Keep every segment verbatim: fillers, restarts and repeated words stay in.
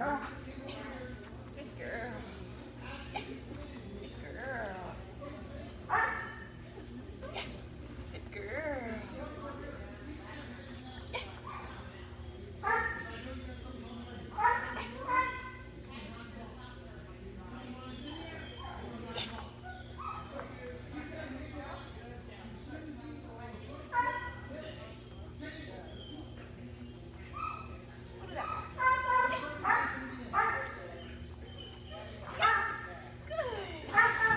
Yes. Good girl. Yes. Good girl. Yes. Good girl. Yes. Yes. What is that? Yes. Good.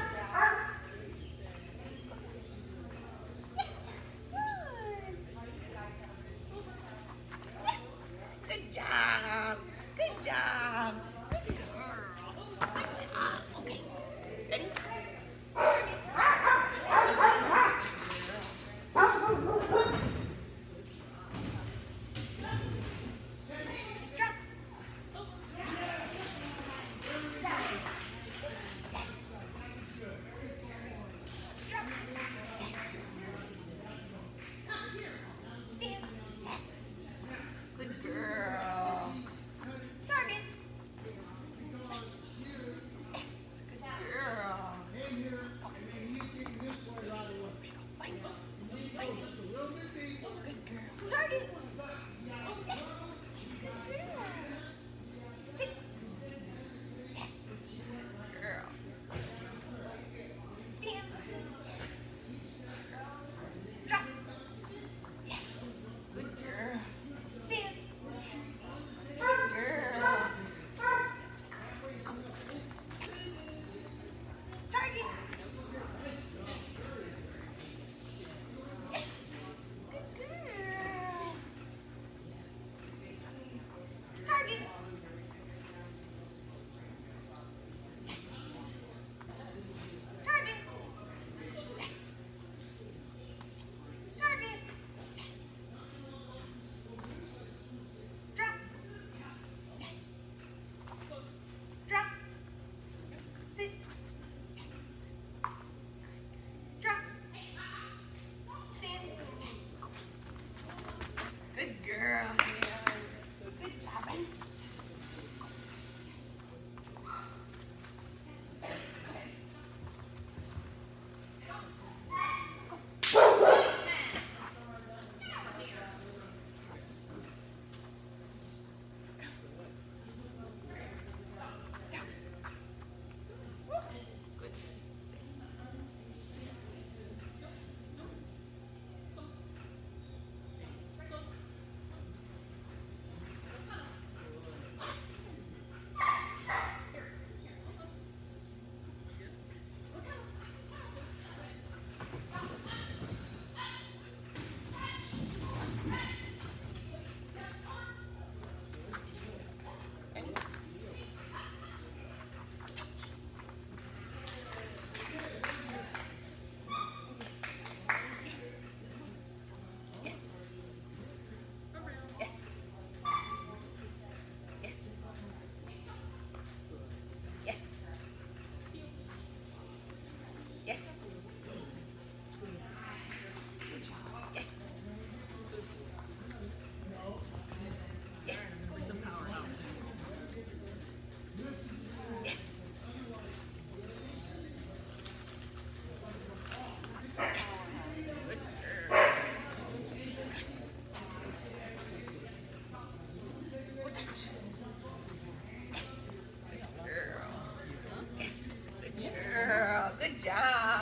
Yes. Good. Yes. Good job. Good job. Good girl. Good job. Okay. Ready? Drop. Yes. Drop. Yes. Stand. Yes. Good girl. Target. Yes. Good girl. Fight. Fight it. Good girl. Target. Yes. Good girl. Sit. Yes. Good girl. Stand. Yes. Drop. Yes. Good girl. Stand. Yes. Good girl. Target. Yes. Good girl. Target. Yes. Target. Yes. Target. Yes. Drop. Yes. Drop. Sit. Yes. Drop. Stand. Yes. Good girl. Good job. Ready? Down. Good. Ready? Yes. Yes. Yes. Yes. Yes. Yes. Yes. Yes. Yes. Yes. Good girl. Good touch. Yes. Good girl. Yes. Good girl. Good job.